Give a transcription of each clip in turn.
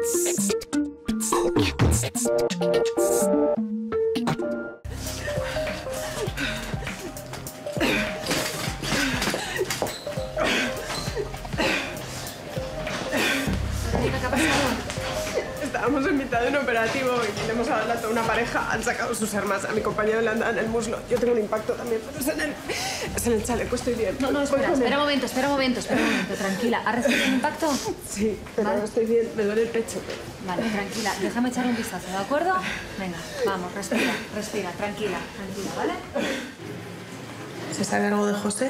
¿Qué ha pasado? Estábamos en mitad de un operativo y le hemos dado el dato a una pareja. Han sacado sus armas. A mi compañero le han dado en el muslo. Yo tengo un impacto también, pero es en el chaleco. Estoy bien. No, espera un momento. Tranquila. ¿Has recibido un impacto? Sí, pero ¿vale? estoy bien. Me duele el pecho. Vale, tranquila. Déjame echar un vistazo, ¿de acuerdo? Venga, vamos, respira. Tranquila, ¿vale? ¿Se sabe algo de José?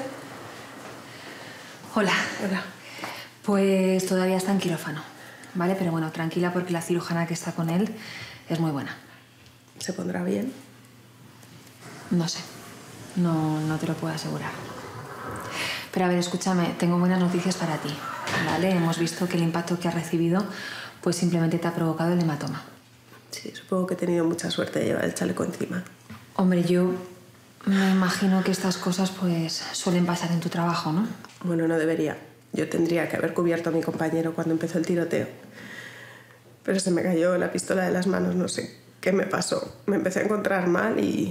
Hola. Hola. Pues todavía está en quirófano, ¿vale? Pero bueno, tranquila porque la cirujana que está con él es muy buena. ¿Se pondrá bien? No sé. No te lo puedo asegurar. Pero a ver, escúchame, tengo buenas noticias para ti, ¿vale? Hemos visto que el impacto que has recibido pues simplemente te ha provocado el hematoma. Sí, supongo que he tenido mucha suerte de llevar el chaleco encima. Hombre, yo me imagino que estas cosas pues suelen pasar en tu trabajo, ¿no? Bueno, no debería. Yo tendría que haber cubierto a mi compañero cuando empezó el tiroteo. Pero se me cayó la pistola de las manos, no sé qué me pasó. Me empecé a encontrar mal y...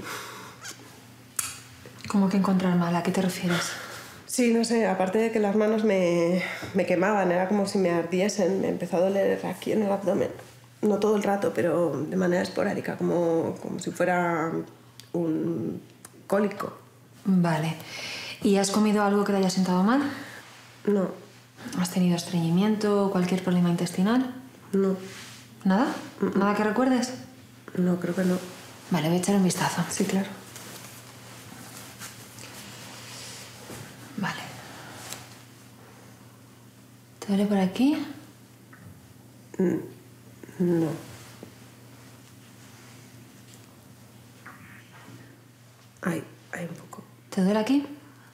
¿Cómo que encontrar mal? ¿A qué te refieres? Sí, no sé, aparte de que las manos me quemaban, era como si me ardiesen. Me empezó a doler aquí en el abdomen. No todo el rato, pero de manera esporádica, como si fuera un cólico. Vale. ¿Y has comido algo que te haya sentado mal? No. ¿Has tenido estreñimiento o cualquier problema intestinal? No. ¿Nada? ¿Nada que recuerdes? No, creo que no. Vale, voy a echar un vistazo. Sí, claro. Vale. ¿Te duele por aquí? No. Hay un poco. ¿Te duele aquí?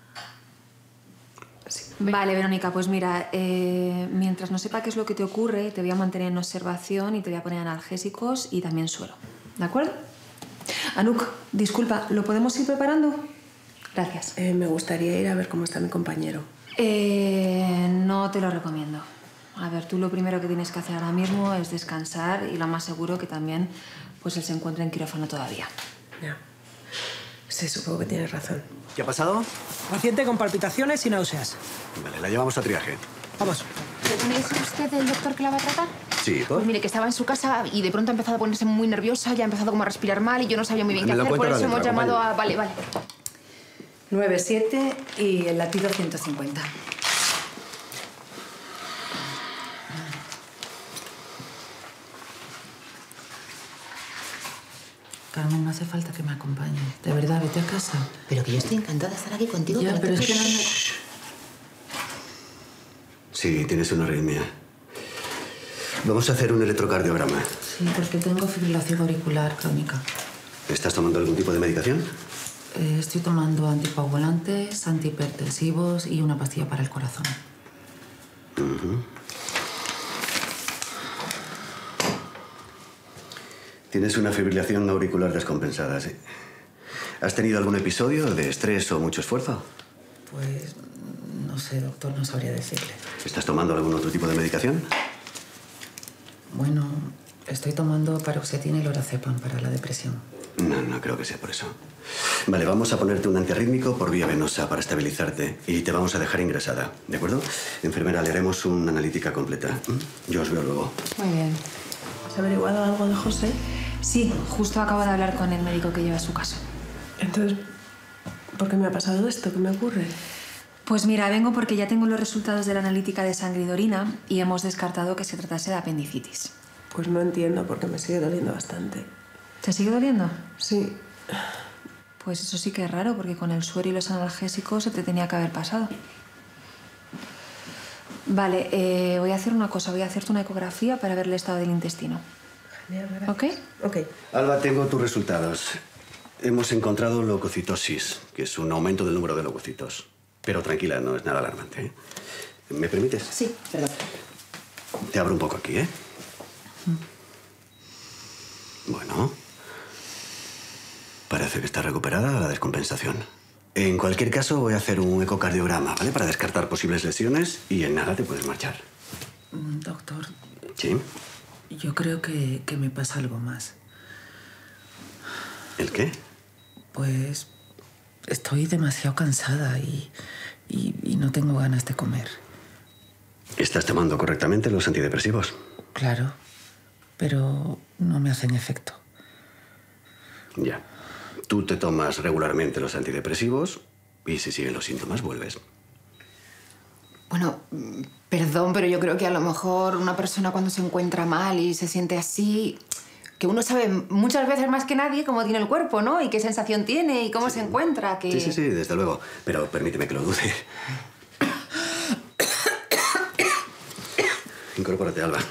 Sí. Vale, Verónica, pues mira, mientras no sepa qué es lo que te ocurre, te voy a mantener en observación y te voy a poner analgésicos y también suero. ¿De acuerdo? Anuk, disculpa, ¿lo podemos ir preparando? Gracias. Me gustaría ir a ver cómo está mi compañero. No te lo recomiendo. A ver, tú lo primero que tienes que hacer ahora mismo es descansar y lo más seguro que también pues él se encuentre en quirófano todavía. Ya. Sí, supongo que tienes razón. ¿Qué ha pasado? Paciente con palpitaciones y náuseas. Vale, la llevamos a triaje. Vamos. ¿Es usted el doctor que la va a tratar? Sí, ¿por? Pues mire, que estaba en su casa y de pronto ha empezado a ponerse muy nerviosa, ya ha empezado como a respirar mal y yo no sabía muy bien qué Me lo hacer, por cuenta eso ahora hemos dentro, llamado a... acompañe. Vale. 9-7 y el latido 150. Carmen, no hace falta que me acompañes. De verdad, vete a casa. Pero que yo estoy encantada de estar aquí contigo. Ya, que no pero te es que no... preocupes. Sí, tienes una arritmia. Vamos a hacer un electrocardiograma. Sí, porque tengo fibrilación auricular crónica. ¿Estás tomando algún tipo de medicación? Estoy tomando anticoagulantes, antihipertensivos y una pastilla para el corazón. Tienes una fibrilación auricular descompensada, sí. ¿Has tenido algún episodio de estrés o mucho esfuerzo? Pues no sé, doctor, no sabría decirle. ¿Estás tomando algún otro tipo de medicación? Bueno, estoy tomando paroxetina y lorazepam para la depresión. No creo que sea por eso. Vale, vamos a ponerte un antiarrítmico por vía venosa para estabilizarte y te vamos a dejar ingresada, ¿de acuerdo? Enfermera, le haremos una analítica completa. Yo os veo luego. Muy bien. ¿Has averiguado algo de José? Sí, justo acabo de hablar con el médico que lleva su caso. Entonces, ¿por qué me ha pasado esto? ¿Qué me ocurre? Pues mira, vengo porque ya tengo los resultados de la analítica de sangre y de orina y hemos descartado que se tratase de apendicitis. Pues no entiendo porque me sigue doliendo bastante. ¿Te sigue doliendo? Sí. Pues eso sí que es raro, porque con el suero y los analgésicos se te tenía que haber pasado. Vale, voy a hacer una cosa. Voy a hacerte una ecografía para ver el estado del intestino. Genial, gracias. ¿Ok? Ok. Alba, tengo tus resultados. Hemos encontrado leucocitosis, que es un aumento del número de leucocitos. Pero tranquila, no es nada alarmante, ¿eh? ¿Me permites? Sí, perdón. Te abro un poco aquí, ¿eh? Bueno. Parece que está recuperada la descompensación. En cualquier caso, voy a hacer un ecocardiograma, ¿vale? Para descartar posibles lesiones y en nada te puedes marchar. Doctor, ¿Sí? Yo creo que me pasa algo más. ¿El qué? Pues estoy demasiado cansada y no tengo ganas de comer. ¿Estás tomando correctamente los antidepresivos? Claro, pero no me hacen efecto. Ya. Tú te tomas regularmente los antidepresivos y si siguen los síntomas, vuelves. Bueno, perdón, pero yo creo que a lo mejor una persona cuando se encuentra mal y se siente así, que uno sabe muchas veces más que nadie cómo tiene el cuerpo, ¿no? Y qué sensación tiene y cómo se encuentra, que... Sí, desde luego. Pero permíteme que lo dude. Incorpórate, Alba.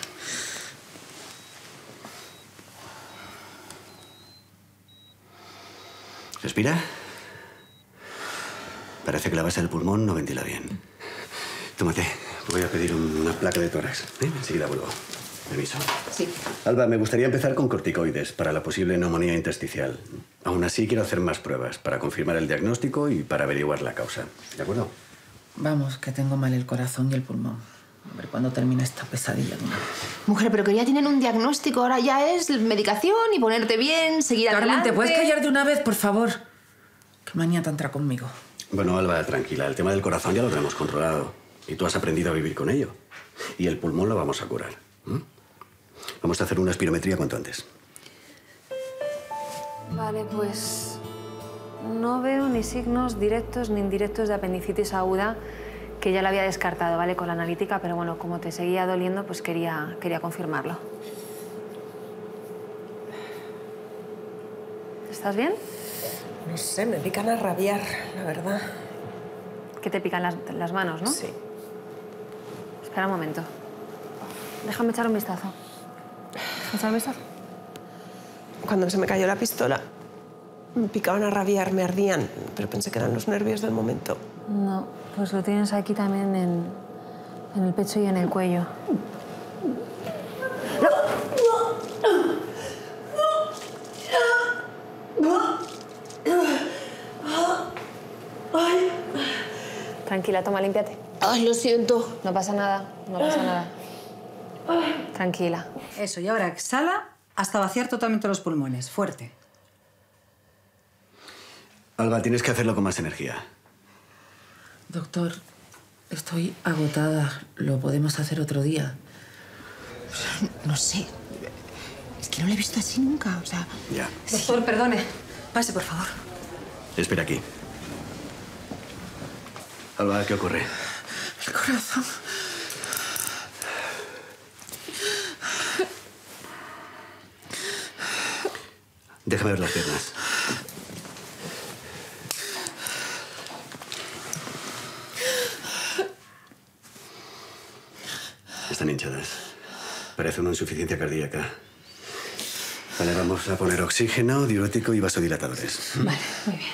Respira. Parece que la base del pulmón no ventila bien. Tómate. Voy a pedir una placa de tórax. Enseguida vuelvo. Permiso. Sí. Alba, me gustaría empezar con corticoides para la posible neumonía intersticial. Aún así, quiero hacer más pruebas para confirmar el diagnóstico y para averiguar la causa. ¿De acuerdo? Vamos, que tengo mal el corazón y el pulmón. A ver cuándo termina esta pesadilla de una vez. Mujer, pero que ya tienen un diagnóstico, ahora ya es medicación y ponerte bien, seguir Carmen, adelante. ¿te puedes callar de una vez, por favor? Qué manía te entra conmigo. Bueno, Alba, tranquila. El tema del corazón ya lo tenemos controlado. Y tú has aprendido a vivir con ello. Y el pulmón lo vamos a curar. Vamos a hacer una espirometría cuanto antes. Vale, pues no veo ni signos directos ni indirectos de apendicitis aguda, que ya la había descartado, ¿vale? Con la analítica, pero bueno, como te seguía doliendo, pues quería confirmarlo. ¿Estás bien? No sé, me pican a rabiar, la verdad. Que te pican las manos, ¿no? Sí. Espera un momento. Déjame echar un vistazo. ¿Déjame echar un vistazo? Cuando se me cayó la pistola, me picaban a rabiar, me ardían, pero pensé que eran los nervios del momento. No, pues lo tienes aquí también en el pecho y en el cuello. Tranquila, toma, límpiate. Ay, lo siento. No pasa nada, no pasa nada. Tranquila. Eso, y ahora exhala hasta vaciar totalmente los pulmones. Fuerte. Alba, tienes que hacerlo con más energía. Doctor, estoy agotada. Lo podemos hacer otro día. No sé. Es que no lo he visto así nunca, o sea... Ya. Doctor, perdone. Pase, por favor. Espera aquí. Alba, ¿qué ocurre? El corazón. Déjame ver las piernas. Están hinchadas. Parece una insuficiencia cardíaca. Vale, vamos a poner oxígeno, diurético y vasodilatadores. Vale, muy bien.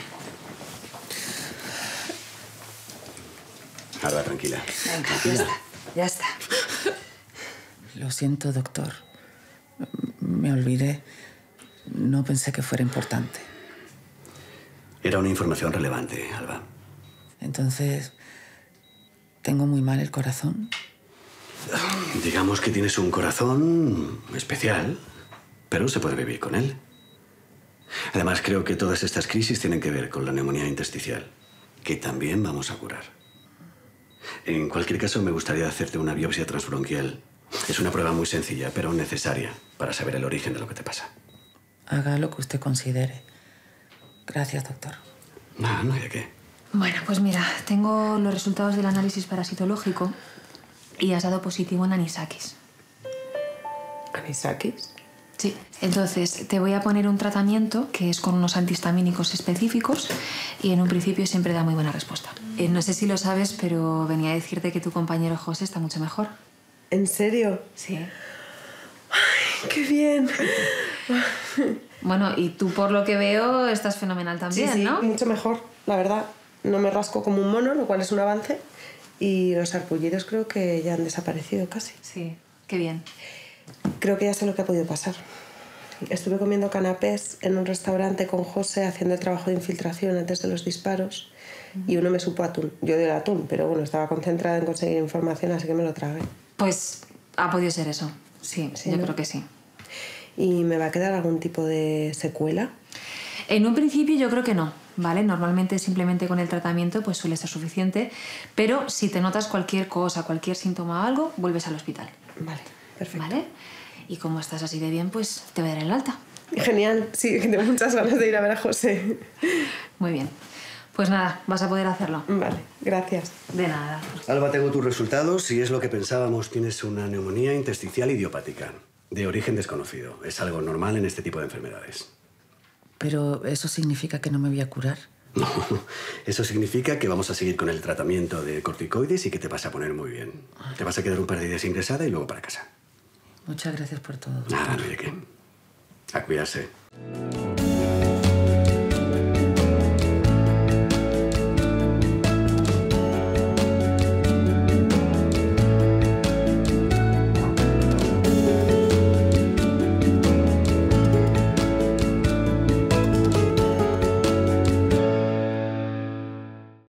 Alba, tranquila. Venga, Tranquila. ya está. Ya está. Lo siento, doctor. Me olvidé. No pensé que fuera importante. Era una información relevante, Alba. Entonces, ¿tengo muy mal el corazón? Digamos que tienes un corazón especial, pero se puede vivir con él. Además, creo que todas estas crisis tienen que ver con la neumonía intersticial, que también vamos a curar. En cualquier caso, me gustaría hacerte una biopsia transbronquial. Es una prueba muy sencilla, pero necesaria para saber el origen de lo que te pasa. Haga lo que usted considere. Gracias, doctor. No hay de qué. Bueno, pues mira, tengo los resultados del análisis parasitológico y has dado positivo en anisakis. ¿Anisakis? Sí. Entonces, te voy a poner un tratamiento que es con unos antihistamínicos específicos y en un principio siempre da muy buena respuesta. No sé si lo sabes, pero venía a decirte que tu compañero José está mucho mejor. ¿En serio? Sí. ¡Ay, qué bien! Bueno, y tú por lo que veo estás fenomenal también, Sí, ¿no? mucho mejor, la verdad. No me rasco como un mono, lo cual es un avance. Y los sarpullidos creo que ya han desaparecido casi. Sí, qué bien. Creo que ya sé lo que ha podido pasar. Estuve comiendo canapés en un restaurante con José haciendo el trabajo de infiltración antes de los disparos y uno me supo atún. Yo odio el atún, pero bueno, estaba concentrada en conseguir información, así que me lo tragué. Pues ha podido ser eso. Sí, Sí, yo ¿no? creo que sí. ¿Y me va a quedar algún tipo de secuela? En un principio yo creo que no, ¿vale? Normalmente simplemente con el tratamiento pues suele ser suficiente, pero si te notas cualquier cosa, cualquier síntoma o algo, vuelves al hospital, Vale, perfecto. ¿vale? Y como estás así de bien, pues te voy a dar el alta. Genial, sí, tengo muchas ganas de ir a ver a José. Muy bien. Pues nada, vas a poder hacerlo. Vale, gracias. De nada. Alba, tengo tus resultados y es lo que pensábamos. Tienes una neumonía intersticial idiopática, de origen desconocido. Es algo normal en este tipo de enfermedades. Pero eso significa que no me voy a curar. No, eso significa que vamos a seguir con el tratamiento de corticoides y que te vas a poner muy bien. Te vas a quedar un par de días ingresada y luego para casa. Muchas gracias por todo. Nada, no hay de qué. A cuidarse.